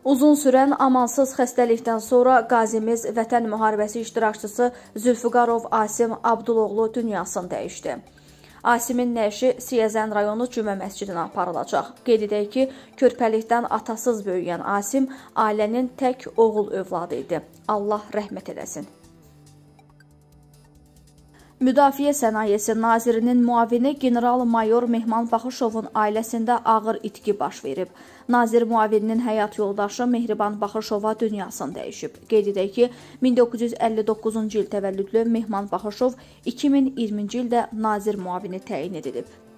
Uzun sürən amansız xəstəlikdən sonra qazimiz Vətən müharibəsi iştirakçısı Zülfüqarov Asim Abduloğlu dünyasını dəyişdi. Asimin nəşi Siyəzən rayonu Cümə məscidinə aparılacaq. Qeyd edək ki, körpəlikdən atasız böyüyən Asim ailənin tək oğul övladı idi. Allah rəhmət eləsin. Müdafiə Sənayesi Nazirinin müavini general-mayor Mehman Baxışovun ailəsində ağır itki baş verib. Nazir müavininin həyat yoldaşı Mehriban Baxışova dünyasını dəyişib. Qeyd edək ki, 1959-cu il təvəllüdlü Mehman Baxışov 2020-ci ildə nazir müavini təyin edilib.